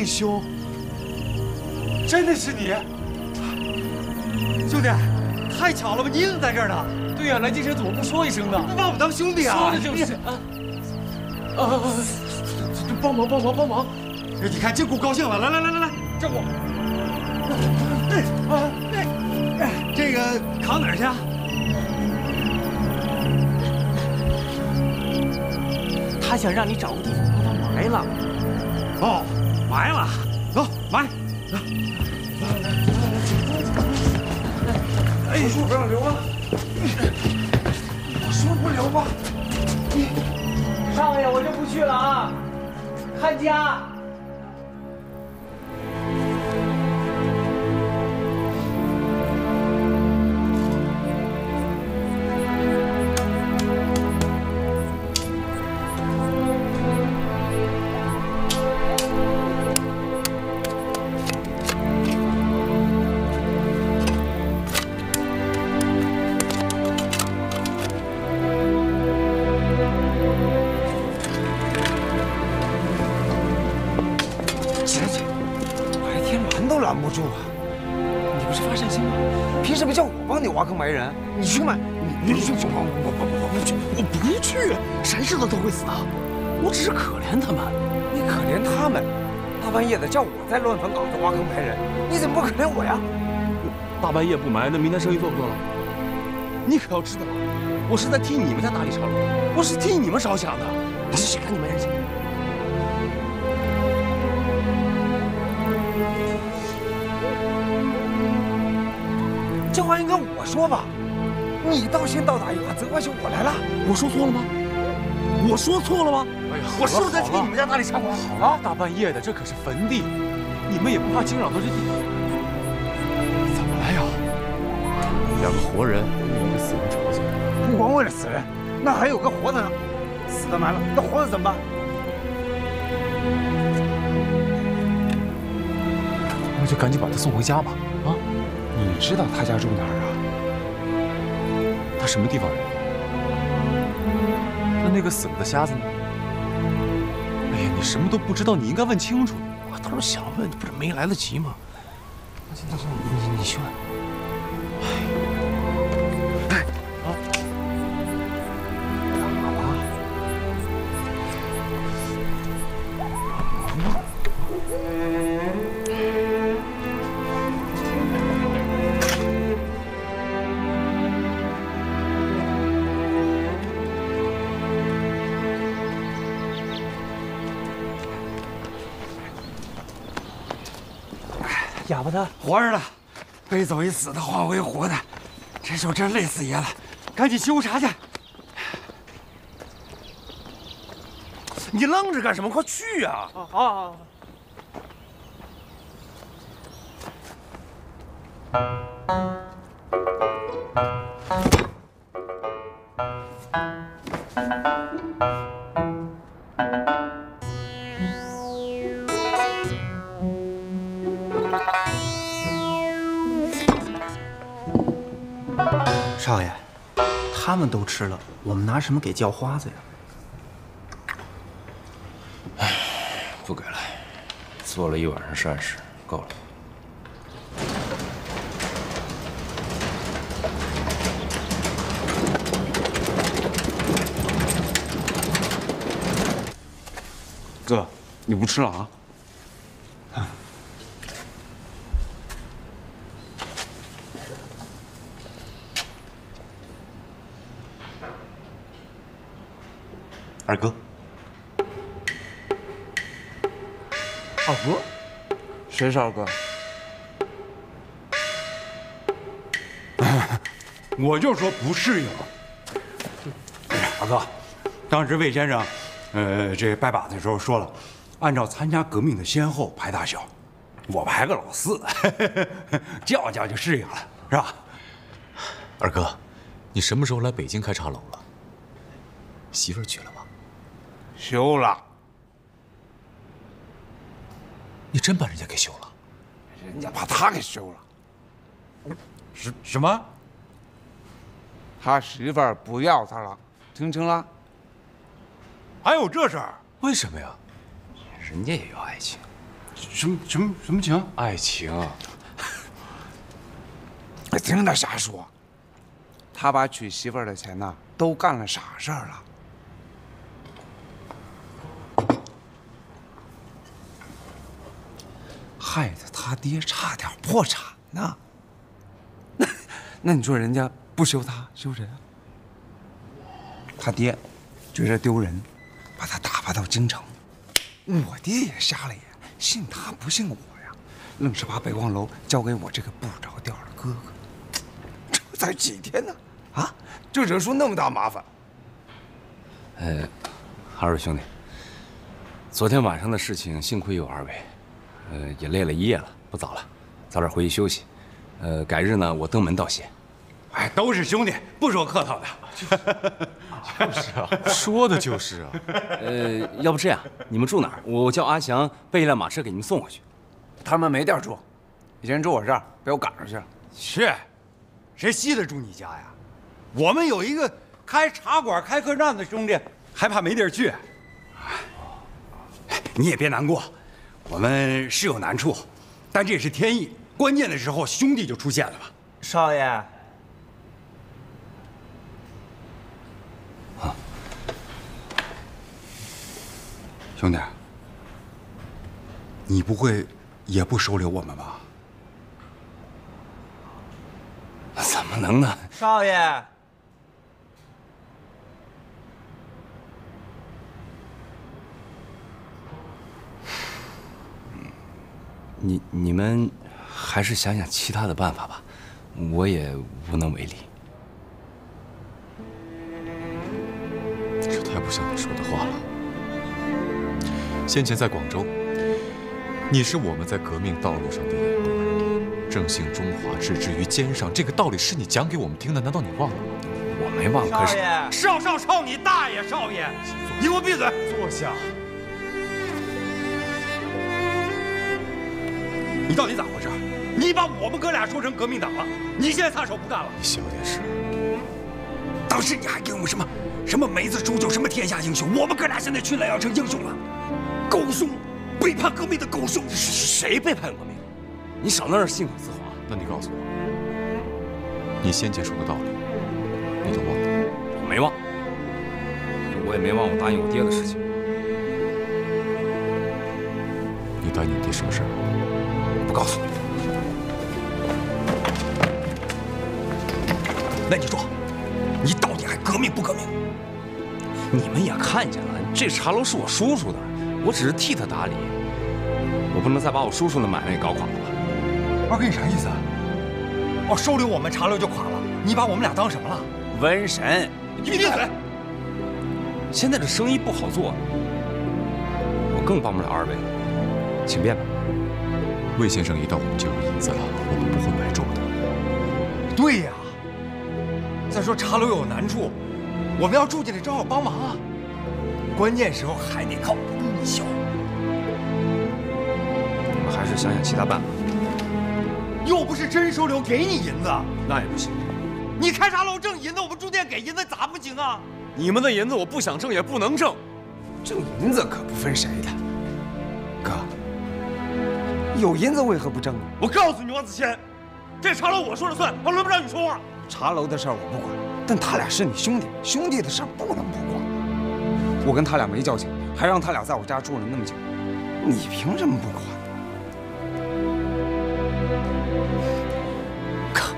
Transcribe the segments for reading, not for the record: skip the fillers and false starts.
英雄，真的是你，兄弟，太巧了吧，你怎么在这儿呢？ 对呀，来京城怎么不说一声呢？ 你不把我们当兄弟啊？ 说的就是帮忙帮忙帮忙！ 你看这股高兴了，来来来来来，照顾。这个扛哪儿去啊？ 他想让你找个地方把它埋了。 哦，埋了，走埋。哎，我说不让留啊！我说不留吧。 少爷，我就不去了啊，看家。 拦不住啊！你不是发善心吗？凭什么叫我帮你挖坑埋人？你去嘛！你去帮我不去，我不去。谁知道都会死啊！我只是可怜他们。你可怜他们，大半夜的叫我在乱坟岗子挖坑埋人，你怎么不可怜我呀？ 大半夜不埋，那明天生意做不做了？你可要知道，我是在替你们家大力长龙，我是替你们着想的。你去赶紧埋人去。 这话应该我说吧？你倒先倒打一耙，责怪起我来了。 我说错了吗？我说错了吗？ 哎呀， 我是不是在替你们家大力插管？ 好了， 大半夜的，这可是坟地，你们也不怕惊扰到这地？怎么了呀？两个活人与一个死人吵起来， 不光为了死人，那还有个活的呢。死的埋了，那活的怎么办？ 那就赶紧把他送回家吧。啊！ 你知道他家住哪儿啊？ 他什么地方人？那个死了的瞎子呢？哎呀，你什么都不知道，你应该问清楚。 我倒是想问，不是没来得及吗？ 行，你去问。哎，啊，干嘛了？ 哑巴他活着了，背走一死的，换回活的，这手真累死爷了，赶紧沏壶茶去。 你愣着干什么？快去呀！ 啊！ 少爷，他们都吃了，我们拿什么给叫花子呀？ 不给了，做了一晚上善事，够了。 哥，你不吃了啊？ 二哥， 二哥，谁是二哥？ 我就说不适应。二哥，当时魏先生，这拜把子的时候说了，按照参加革命的先后排大小，我排个老四，叫叫就适应了，是吧？ 二哥，你什么时候来北京开茶楼了？媳妇儿娶了吗？ 休了。 你真把人家给休了？ 人家把他给休了。 什么？ 他媳妇儿不要他了，听清了？ 还有这事儿？ 为什么呀？ 人家也有爱情， 什么情？ 爱情。 听他瞎说。他把娶媳妇儿的钱呢，都干了啥事儿了？害得他爹差点破产呢。那你说人家不修他，修谁啊？他爹觉着丢人，把他打发到京城。我爹也瞎了眼，信他不信我呀，愣是把北望楼交给我这个不着调的哥哥。这才几天呢，啊，就惹出那么大麻烦。 二位兄弟，昨天晚上的事情幸亏有二位，也累了一夜了，不早了，早点回去休息。改日呢，我登门道谢。 哎，都是兄弟，不说客套的。 就是啊，说的就是啊。 要不这样，你们住哪儿？我叫阿祥备一辆马车给你们送回去。 他们没地儿住，以前住我这儿，被我赶出去了。 是，谁稀得住你家呀？我们有一个开茶馆、开客栈的兄弟，还怕没地儿去？你也别难过，我们是有难处，但这也是天意。关键的时候，兄弟就出现了嘛。 少爷。 兄弟，你不会也不收留我们吧？ 怎么能呢？ 少爷， 你们还是想想其他的办法吧，我也无能为力。 这太不像你说的话了。先前在广州，你是我们在革命道路上的眼灯，正信中华，置之于肩上，这个道理是你讲给我们听的，难道你忘了吗？ 我没忘，可是少你大爷！少爷，你给我闭嘴！ 坐下。 你到底咋回事？你把我们哥俩说成革命党了，你现在撒手不干了？ 你小点声。 当时你还给我们什么梅子煮酒，什么天下英雄，我们哥俩现在去了要成英雄了。狗熊，背叛革命的狗熊！ 谁背叛革命？你少在那儿信口雌黄。 那你告诉我，你先前说的道理，你都忘了？ 我没忘，我也没忘我答应我爹的事情。 你答应你爹什么事儿？ 我不告诉你。 那你说，你到底还革命不革命？ 你们也看见了，这茶楼是我叔叔的，我只是替他打理，我不能再把我叔叔的买卖给搞垮了吧？ 二哥，你啥意思啊？哦，收留我们茶楼就垮了？你把我们俩当什么了？ 瘟神， 你闭嘴！ 现在这生意不好做，我更帮不了二位了，请便吧。 魏先生一到，我们就有银子了，我们不会白住的。 对呀。再说茶楼有难处，我们要住进来正好帮忙啊。关键时候还得靠义消。 你们还是想想其他办法。 又不是真收留，给你银子， 那也不行。 你开茶楼挣银子，我们住店给银子，咋不行啊？ 你们的银子我不想挣也不能挣， 挣银子可不分谁的。哥，有银子为何不挣啊？ 我告诉你，王子谦，这茶楼我说了算，我轮不着你说话。 茶楼的事儿我不管，但他俩是你兄弟，兄弟的事儿不能不管。我跟他俩没交情，还让他俩在我家住了那么久，你凭什么不管？哥，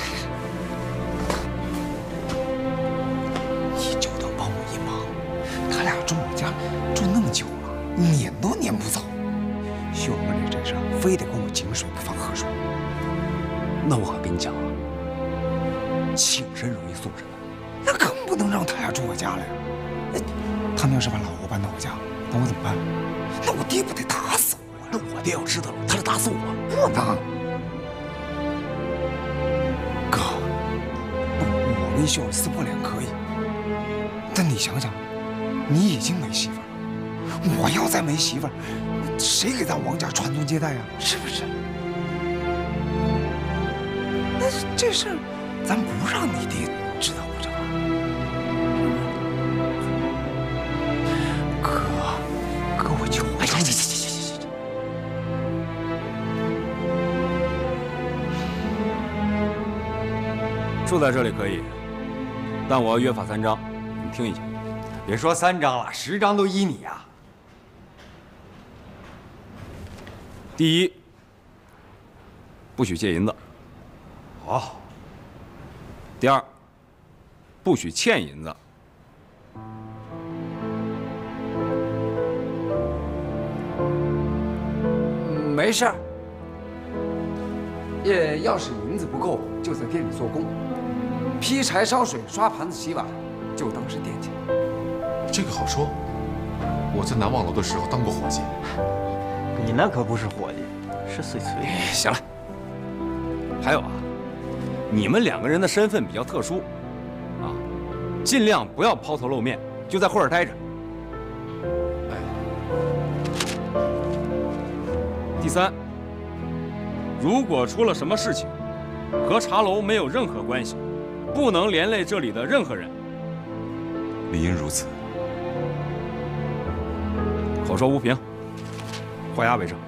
你就当帮我一忙。他俩住我家住那么久了，撵都撵不走。秀恩爱这事儿，非得跟我井水不犯河水。 那我可跟你讲啊，请神容易送神难， 那更不能让他俩住我家了呀！他们要是把老欧搬到我家，那我怎么办？那我爹不得打死我呀？ 那我爹要知道了，他就打死我。 不能，哥，我跟秀儿撕破脸可以，但你想想，你已经没媳妇儿，我要再没媳妇儿，谁给咱王家传宗接代呀？是不是？那这事儿，咱不让你爹知道不成啊？哥，我求求你！ 住在这里可以，但我要约法3章，你听一下。 别说3章了，10章都依你啊。 第一，不许借银子。 好。 第二，不许欠银子。 没事儿。要是银子不够，就在店里做工，劈柴、烧水、刷盘子、洗碗，就当是店钱。 这个好说，我在南望楼的时候当过伙计。 你那可不是伙计，是碎碎。 行了。还有啊，你们2个人的身份比较特殊，啊，尽量不要抛头露面，就在会儿待着。哎。第3，如果出了什么事情，和茶楼没有任何关系，不能连累这里的任何人。 理应如此。 口说无凭，画押为证。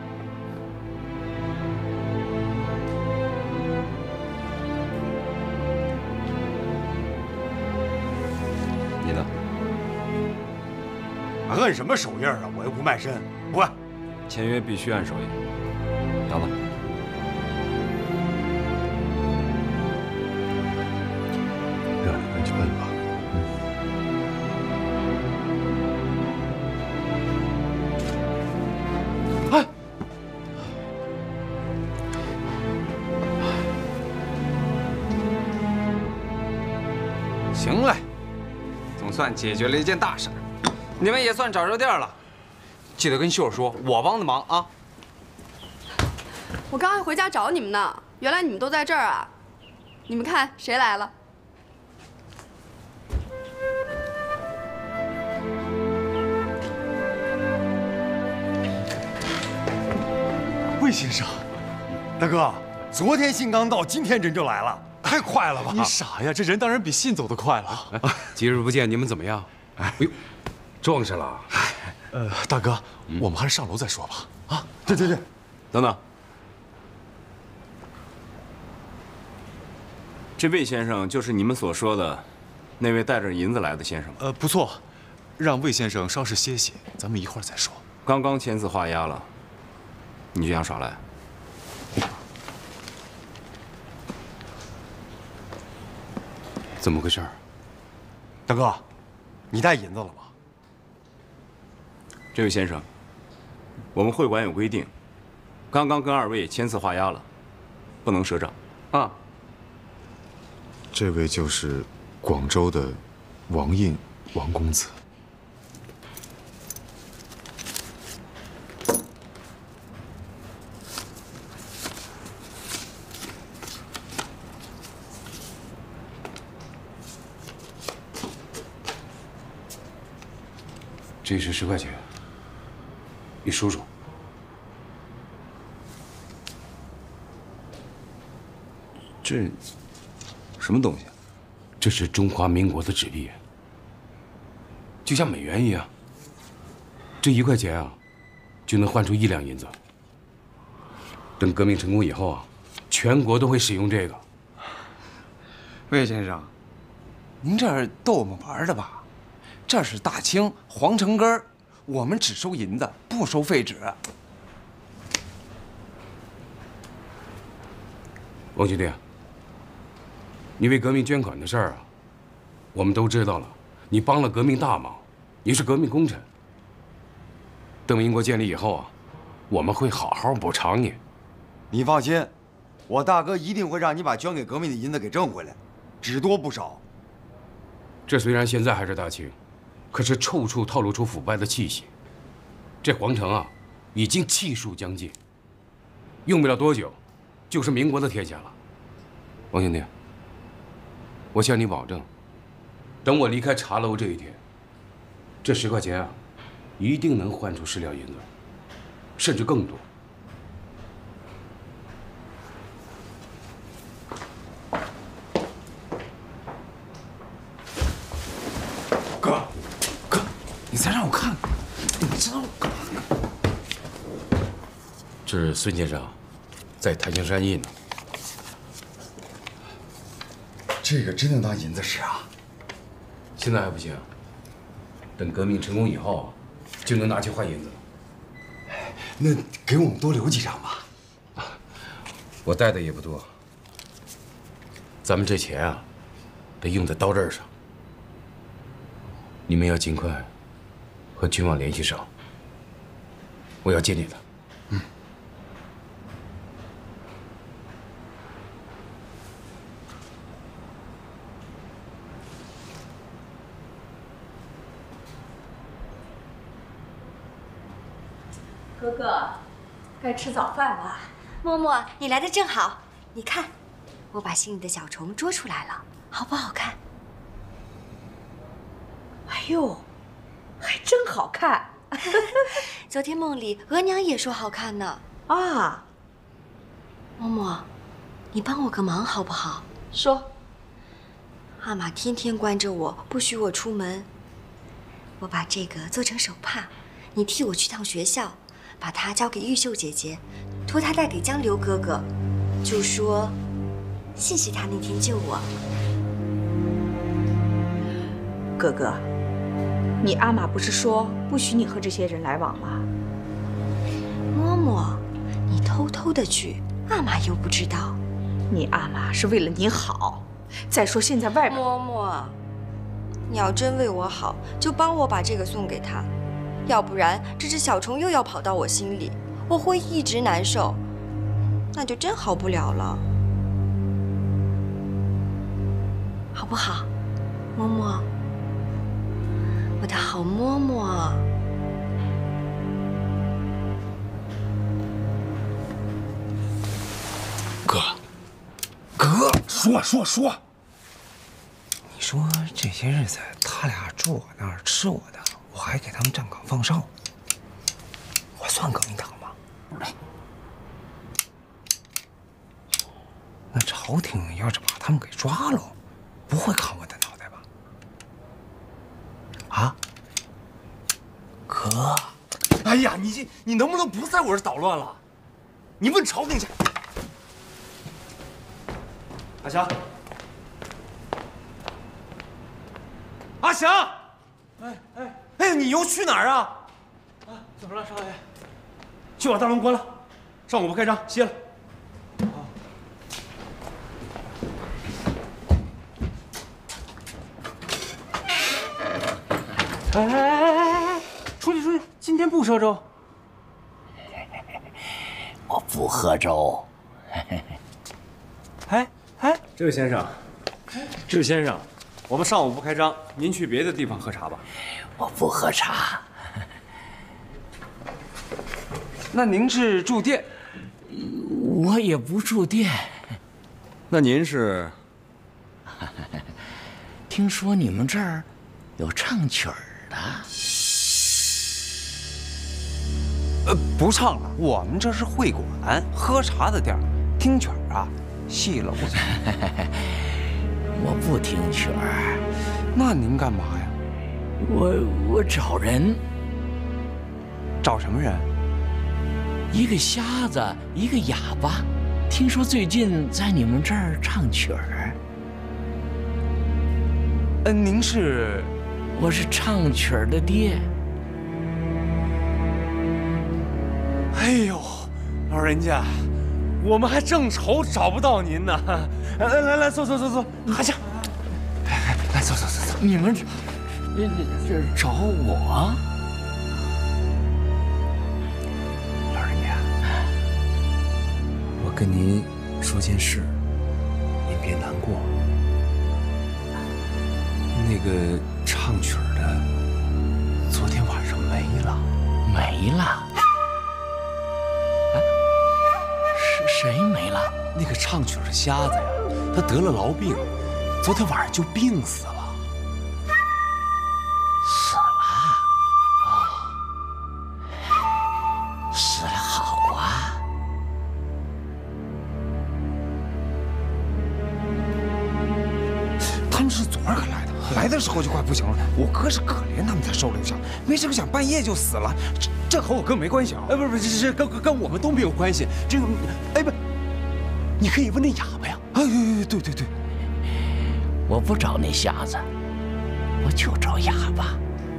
你呢？ 摁什么手印啊？我又不卖身，不按。 签约必须按手印。杨子， 让你们去问吧。 行嘞，总算解决了一件大事儿，你们也算找着地儿了。记得跟秀儿说，我帮的忙啊。 我刚还回家找你们呢，原来你们都在这儿啊！你们看谁来了？ 魏先生，大哥，昨天信刚到，今天人就来了，太快了吧？ 你傻呀，这人当然比信走得快了。 几日不见，你们怎么样？哎呦，壮实了。 大哥，我们还是上楼再说吧。啊， 对， 等等，这魏先生就是你们所说的那位带着银子来的先生吗？ 不错，让魏先生稍事歇息，咱们一会儿再说。 刚刚签字画押了，你就想耍赖？ 怎么回事？ 大哥，你带银子了吗？ 这位先生，我们会馆有规定，刚刚跟2位签字画押了，不能赊账。 啊， 这位就是广州的王印王公子。 这是10块钱，你数数。 这什么东西？ 这是中华民国的纸币，就像美元一样。这1块钱啊，就能换出1两银子。等革命成功以后啊，全国都会使用这个。 魏先生，您这是逗我们玩的吧？这是大清皇城根儿，我们只收银子，不收废纸。 王兄弟，你为革命捐款的事儿啊，我们都知道了。你帮了革命大忙，你是革命功臣。等民国建立以后啊，我们会好好补偿你。 你放心，我大哥一定会让你把捐给革命的银子给挣回来，只多不少。 这虽然现在还是大清，可是处处透露出腐败的气息。这皇城啊，已经气数将尽，用不了多久，就是民国的天下了。王兄弟，我向你保证，等我离开茶楼这一天，这10块钱啊，一定能换出10两银子，甚至更多。 哥，你再让我看看，你知道我干嘛呢？ 这是孙先生在檀香山印的。 这个真能当银子使啊？ 现在还不行，等革命成功以后，就能拿去换银子。 那给我们多留几张吧。 我带的也不多，咱们这钱啊，得用在刀刃上。你们要尽快和君王联系上，我要见你的。 哥哥，该吃早饭了。 默默，你来的正好。你看，我把心里的小虫捉出来了，好不好看？ 哎呦，还真好看。 昨天梦里额娘也说好看呢。 啊， 默默，你帮我个忙好不好？ 说。 阿玛天天关着我，不许我出门。我把这个做成手帕，你替我去趟学校。把它交给玉秀姐姐，托她带给江流哥哥，就说谢谢他那天救我。 哥哥，你阿玛不是说不许你和这些人来往吗？ 嬷嬷，你偷偷的去，阿玛又不知道。 你阿玛是为了你好。再说现在外边…… 嬷嬷，你要真为我好，就帮我把这个送给他。要不然，这只小虫又要跑到我心里，我会一直难受，那就真好不了了，好不好，嬷嬷？我的好嬷嬷。 哥，说。你说这些日子他俩住我那儿，吃我的。我还给他们站岗放哨，我算革命党吗？不知道。那朝廷要是把他们给抓了，不会砍我的脑袋吧？啊，哥， 哎呀，你能不能不在我这捣乱了？你问朝廷去。阿祥，阿祥，哎，你又去哪儿啊？ 啊，怎么了，少爷？ 去把大门关了，上午不开张，歇了。 哎，出去！今天不赊粥。 我不喝粥。 这位先生，我们上午不开张，您去别的地方喝茶吧。 我不喝茶。 那您是住店？ 我也不住店。 那您是？ 听说你们这儿有唱曲儿的？ 不唱了，我们这是会馆，喝茶的地儿，听曲儿啊，戏楼子。 我不听曲儿。 那您干嘛呀？ 我找人。 找什么人？ 一个瞎子，一个哑巴，听说最近在你们这儿唱曲儿。 您是？ 我是唱曲儿的爹。 哎呦，老人家，我们还正愁找不到您呢。来，坐，阿祥，来坐。 你们这找我？ 老人家，我跟您说件事，您别难过。那个唱曲儿的，昨天晚上没了。 没了？谁没了？ 那个唱曲儿的瞎子呀，他得了痨病，昨天晚上就病死了。 死了？哦，死了好啊。 他们是昨儿个来的，来的时候就快不行了。我哥是可怜他们才收留下，没成想半夜就死了。这和我哥没关系啊！ 不是，跟我们都没有关系。这个，不，你可以问那哑巴呀。 对， 我不找那瞎子，我就找哑巴。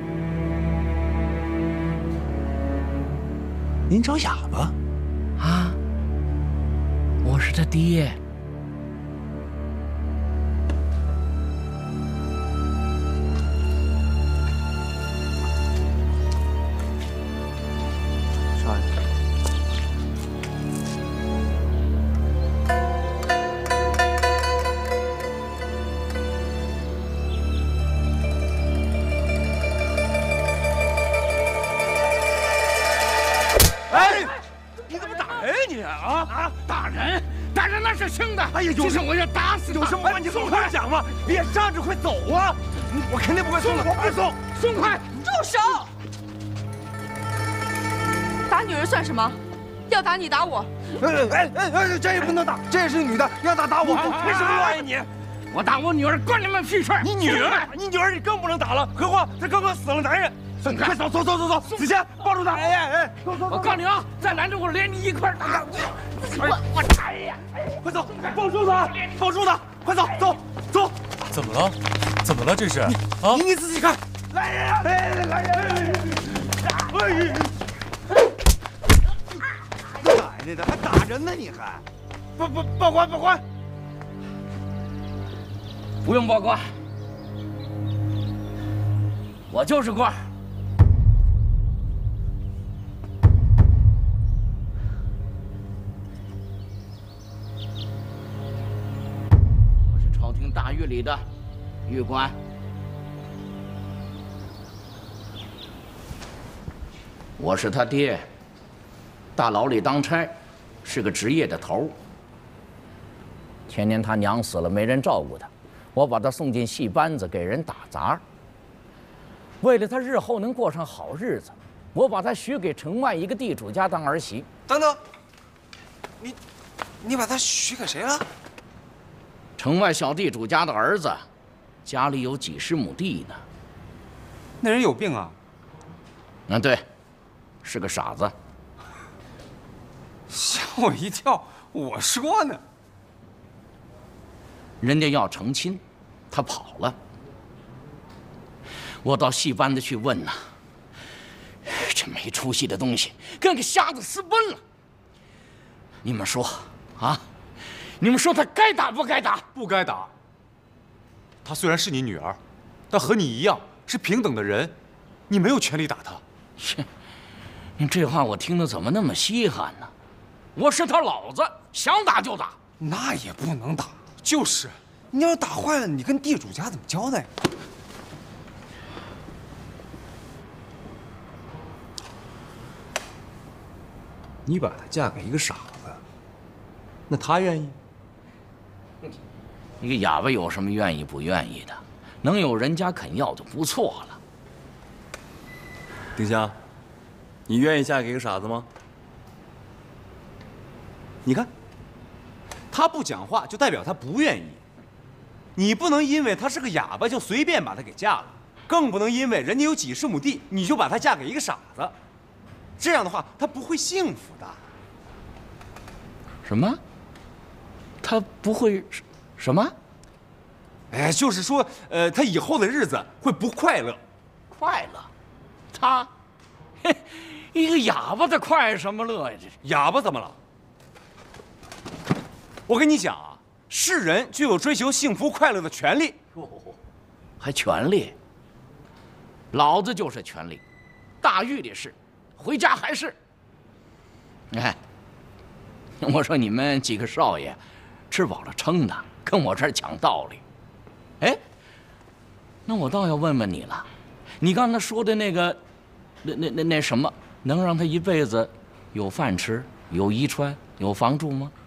您找哑巴？ 啊，我是他爹。 少爷。 打人！打人那是轻的！哎呀，今天我要打死他！ 有什么话你松开讲嘛，别站着，快走啊！我肯定不会松的，我不会松！ 松开！ 住手！打女人算什么？要打你打我！ 这也不能打，这也是女的，要打我！ 为什么我爱你？我打我女儿关你们屁事！ 你女儿你更不能打了，何况她刚刚死了男人。 快走！子谦，抱住他！ 我告诉你啊，再拦着我，连你一块打！哎呀！ 快走，抱住他！快走！ 怎么了？怎么了？这是啊？ 你仔细看！来人！ 奶奶的，还打人呢？你还？ 报官！ 不用报官，我就是官。 大狱里的狱官，我是他爹，大牢里当差，是个职业的头。前年他娘死了，没人照顾他，我把他送进戏班子给人打杂。为了他日后能过上好日子，我把他许给城外一个地主家当儿媳。 等等，你把他许给谁了？ 城外小地主家的儿子，家里有几十亩地呢。 那人有病啊？ 对，是个傻子。 吓我一跳！我说呢， 人家要成亲，他跑了。我到戏班子去问呐，这没出息的东西跟个瞎子私奔了。你们说啊？ 你们说他该打不该打？ 不该打。她虽然是你女儿，但和你一样是平等的人，你没有权利打她。 切，你这话我听得怎么那么稀罕呢？我是他老子，想打就打。 那也不能打。就是，你要是打坏了，你跟地主家怎么交代？ 你把她嫁给一个傻子，那她愿意？ 一个哑巴有什么愿意不愿意的？能有人家肯要就不错了。 丁香，你愿意嫁给一个傻子吗？你看，他不讲话就代表他不愿意。你不能因为他是个哑巴就随便把他给嫁了，更不能因为人家有几十亩地你就把他嫁给一个傻子。这样的话，他不会幸福的。 什么？他不会？ 什么？ 哎，就是说，他以后的日子会不快乐。 快乐？他，嘿，一个哑巴，他快什么乐呀？这是哑巴怎么了？我跟你讲啊，是人就有追求幸福快乐的权利。 还权利？老子就是权利，大狱里是，回家还是。哎，我说你们几个少爷，吃饱了撑的。 跟我这儿讲道理，哎，那我倒要问问你了，你刚才说的那个，那什么，能让他一辈子有饭吃、有衣穿、有房住吗？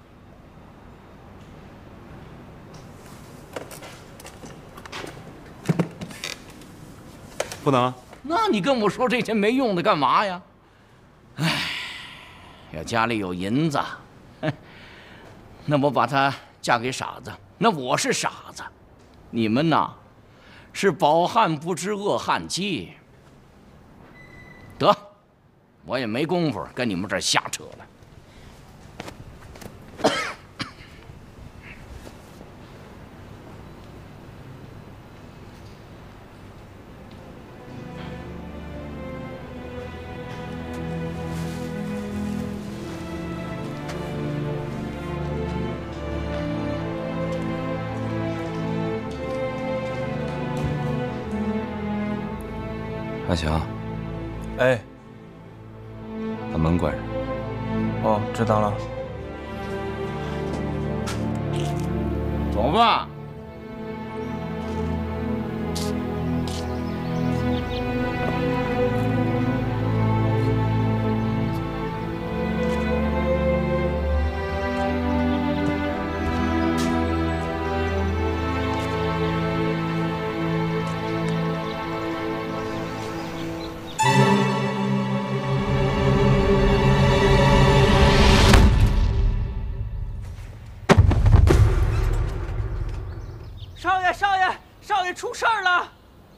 不能。 那你跟我说这些没用的干嘛呀？哎，要家里有银子，那我把他嫁给傻子。 那我是傻子，你们呐，是饱汉不知饿汉饥。得，我也没工夫跟你们这儿瞎扯了。 阿强， 哎， 把门关上。 哦，知道了。 走吧。 少爷出事儿了！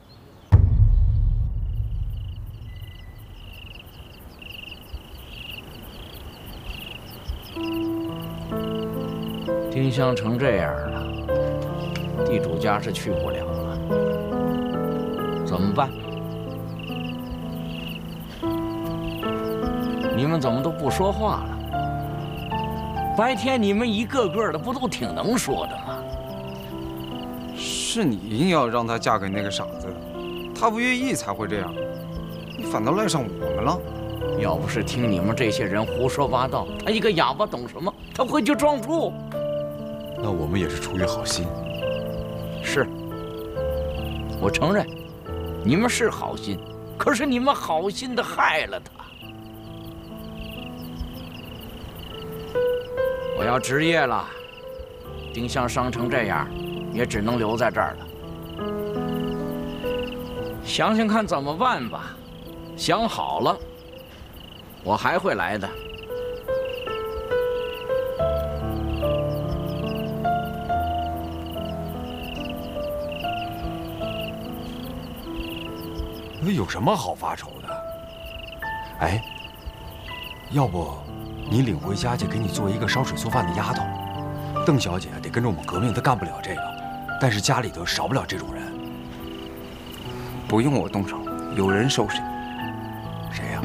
丁香成这样了，地主家是去不了了，怎么办？你们怎么都不说话了？白天你们一个个的不都挺能说的吗？ 是你硬要让她嫁给那个傻子的，她不愿意才会这样，你反倒赖上我们了。 要不是听你们这些人胡说八道，他一个哑巴懂什么？他会去撞树。 那我们也是出于好心。 是，我承认，你们是好心，可是你们好心的害了他。我要执业了，丁香伤成这样，也只能留在这儿了。想想看怎么办吧，想好了，我还会来的。 有什么好发愁的？哎，要不你领回家去，给你做一个烧水做饭的丫头。邓小姐得跟着我们革命，她干不了这个，但是家里头少不了这种人。 不用我动手，有人收拾。 谁呀？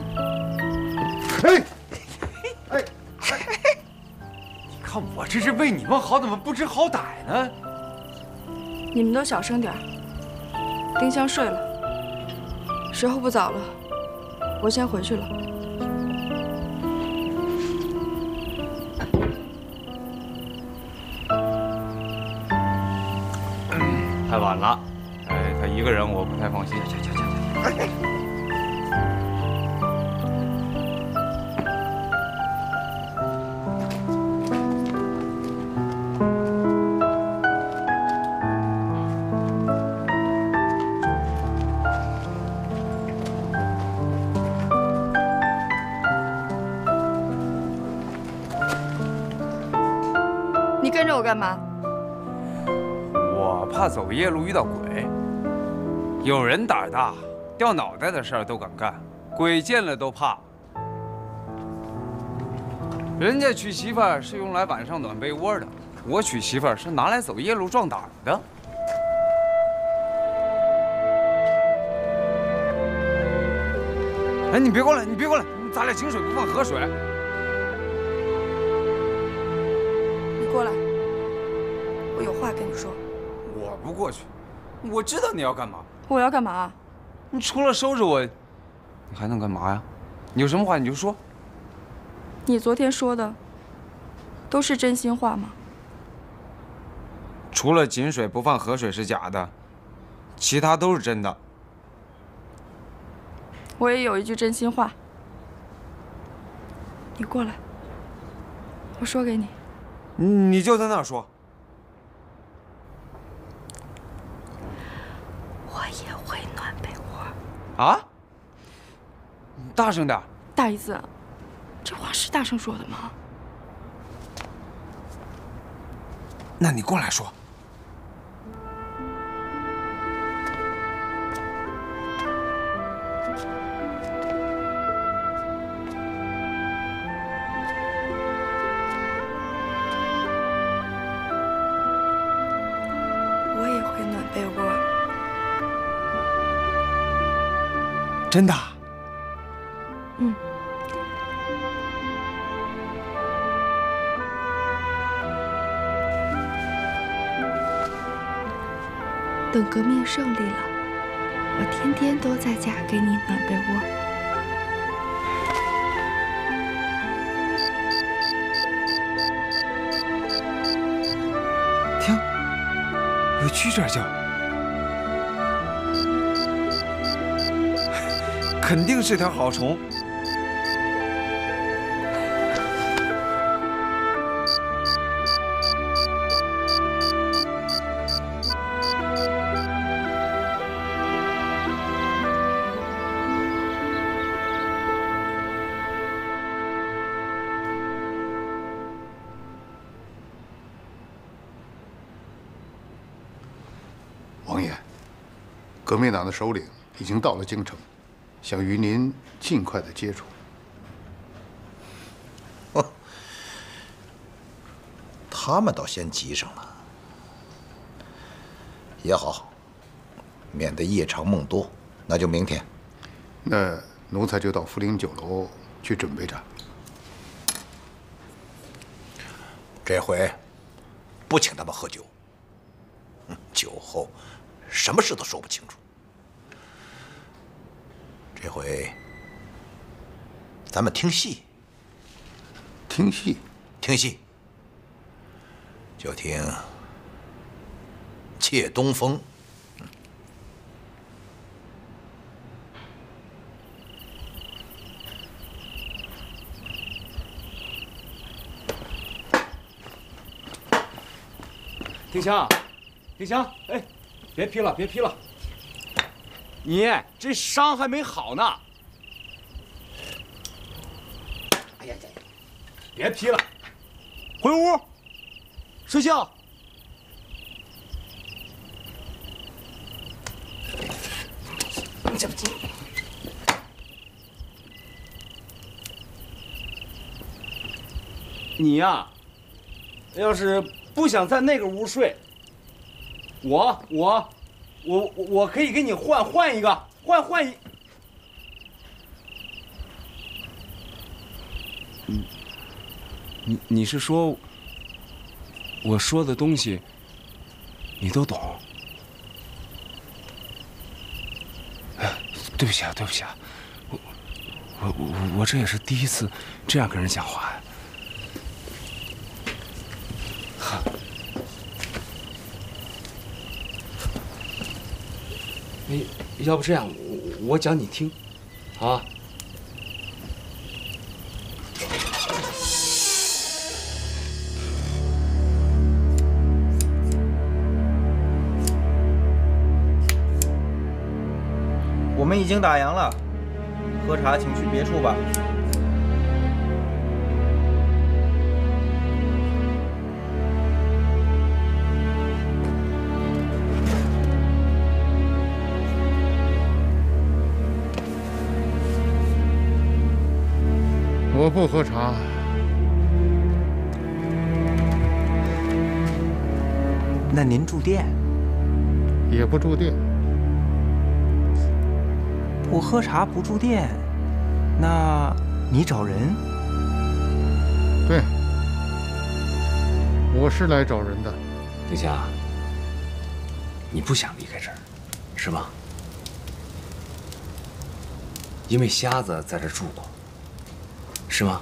哎，你看我这是为你们好，怎么不知好歹呢？ 你们都小声点儿。丁香睡了，时候不早了，我先回去了。 太晚了，哎，他一个人我不太放心。 你跟着我干嘛？ 我怕走夜路遇到鬼。有人胆大，掉脑袋的事儿都敢干，鬼见了都怕。人家娶媳妇儿是用来晚上暖被窝的，我娶媳妇儿是拿来走夜路壮胆的。哎，你别过来，你别过来，咱俩井水不犯河水。 你过来，我有话跟你说。 我不过去，我知道你要干嘛。 我要干嘛？ 你除了收拾我，你还能干嘛呀？你有什么话你就说。 你昨天说的都是真心话吗？ 除了井水不犯河水是假的，其他都是真的。 我也有一句真心话，你过来，我说给你。 你就在那儿说。 我也会暖被窝。 啊？大声点。 大姨子，这话是大声说的吗？ 那你过来说。 我也会暖被窝。 真的？ 嗯。等革命胜利了， 我天天都在家给你暖被窝。 听，有蛐蛐叫，肯定是条好虫。 王爷，革命党的首领已经到了京城，想与您尽快的接触。 他们倒先急上了，也好，免得夜长梦多。那就明天。 那奴才就到福陵酒楼去准备着。 这回不请他们喝酒。酒后什么事都说不清楚。这回咱们听戏。 听戏？ 听戏。就听《借东风》。 丁香，丁香，哎，别批了，别批了，你这伤还没好呢。哎呀呀，别批了，回屋睡觉。这不行。你呀，要是不想在那个屋睡，我可以给你换一个，换一。你是说我说的东西你都懂？哎，对不起啊，对不起啊，我这也是第一次这样跟人讲话呀。要不这样，我讲你听，啊？ 我们已经打烊了，喝茶请去别处吧。 我不喝茶。 那您住店？ 也不住店。 不喝茶不住店，那你找人？ 对，我是来找人的。 丁香，你不想离开这儿，是吗？因为瞎子在这儿住过。是吗？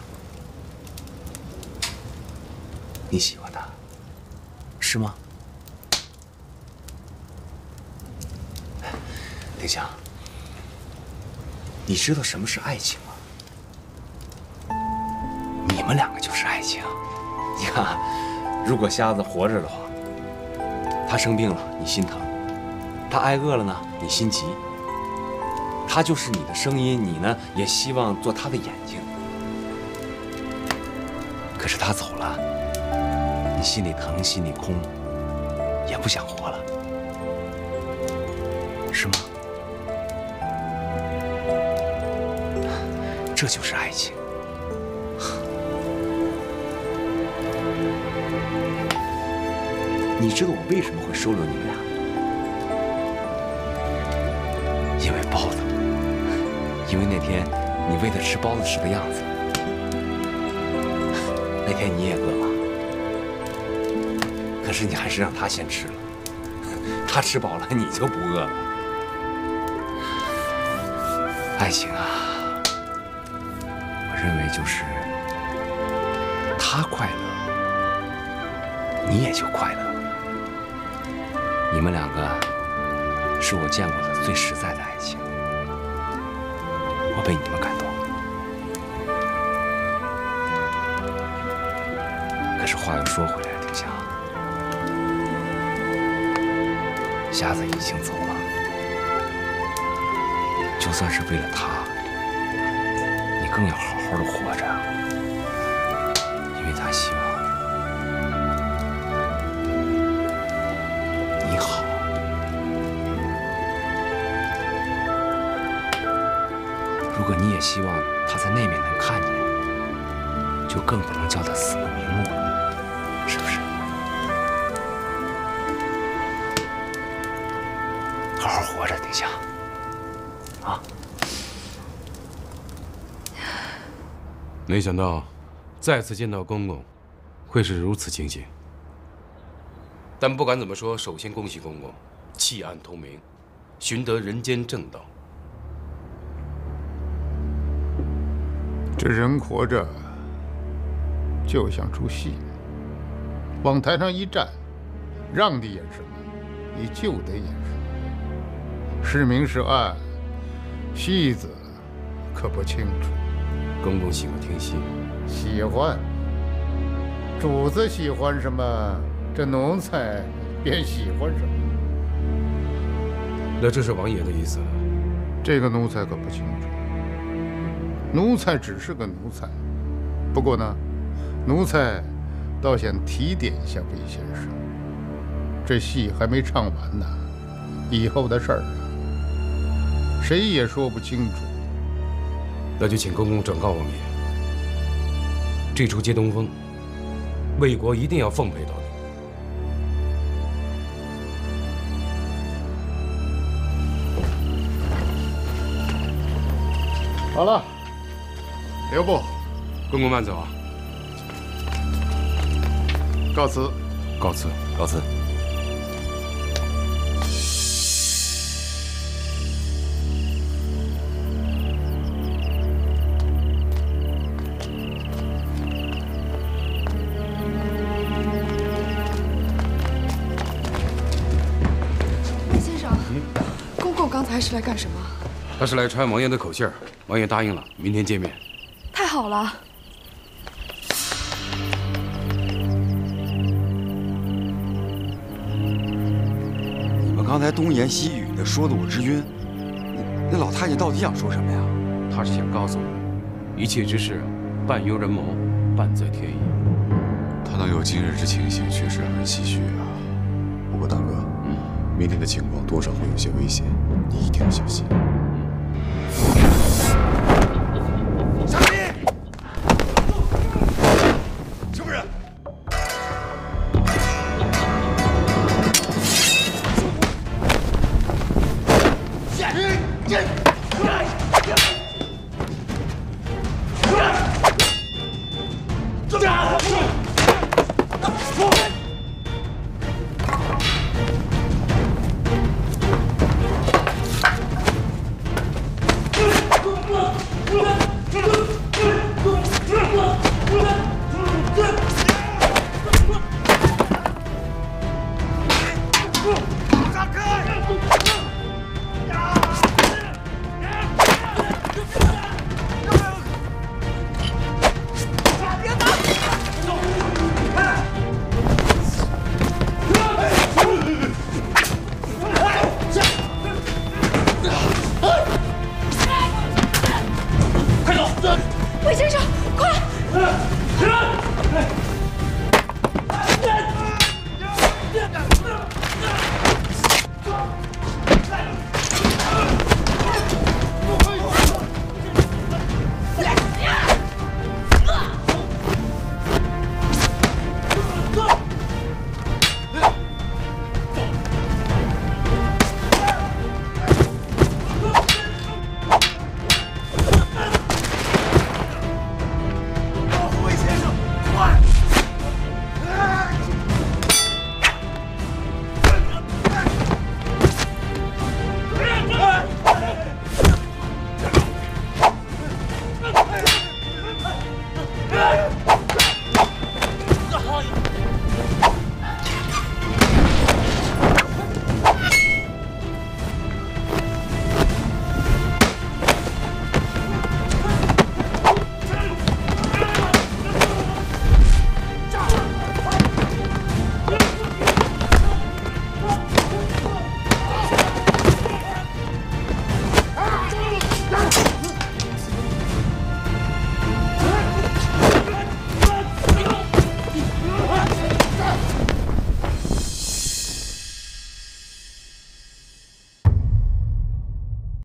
你喜欢他，是吗？丁香，你知道什么是爱情吗？你们两个就是爱情。你看啊，如果瞎子活着的话，他生病了你心疼，他挨饿了呢你心急，他就是你的声音，你呢也希望做他的眼睛。可是他走了，你心里疼，心里空，也不想活了，是吗？这就是爱情。你知道我为什么会收留你们俩？因为包子，因为那天你喂他吃包子时的样子。那天你也饿了，可是你还是让他先吃了。他吃饱了，你就不饿了。 爱情啊，我认为就是他快乐，你也就快乐。你们两个是我见过的最实在的爱情，我被你们感动。可是话又说回来，丁香，瞎子已经走了，就算是为了他，你更要好好的活着，因为他希望你好。如果你也希望他在那面能看见，就更不能叫他死不瞑目了，是不是？好好活着，丁香。啊！ 没想到再次见到公公，会是如此情形。但不管怎么说，首先恭喜公公弃暗投明，寻得人间正道。 这人活着就像出戏，往台上一站，让你演什么，你就得演什么。是明是暗，戏子可不清楚。 公公喜欢听戏， 喜欢。主子喜欢什么，这奴才便喜欢什么。 那这是王爷的意思？ 这个奴才可不清楚。奴才只是个奴才，不过呢，奴才倒想提点一下魏先生，这戏还没唱完呢，以后的事儿啊，谁也说不清楚。 那就请公公转告王爷，这出接东风，魏国一定要奉陪到底。 好了。留步， 公公慢走啊！ 告辞， 告辞， 告辞。 先生，公公刚才是来干什么？ 他是来传王爷的口信儿，王爷答应了，明天见面。 太好了！ 你们刚才东言西语的，说的我直晕。那老太监到底想说什么呀？ 他是想告诉我，一切之事半由人谋，半在天意。 他能有今日之情形，确实让人唏嘘啊。不过大哥，明天的情况多少会有些危险，你一定要小心。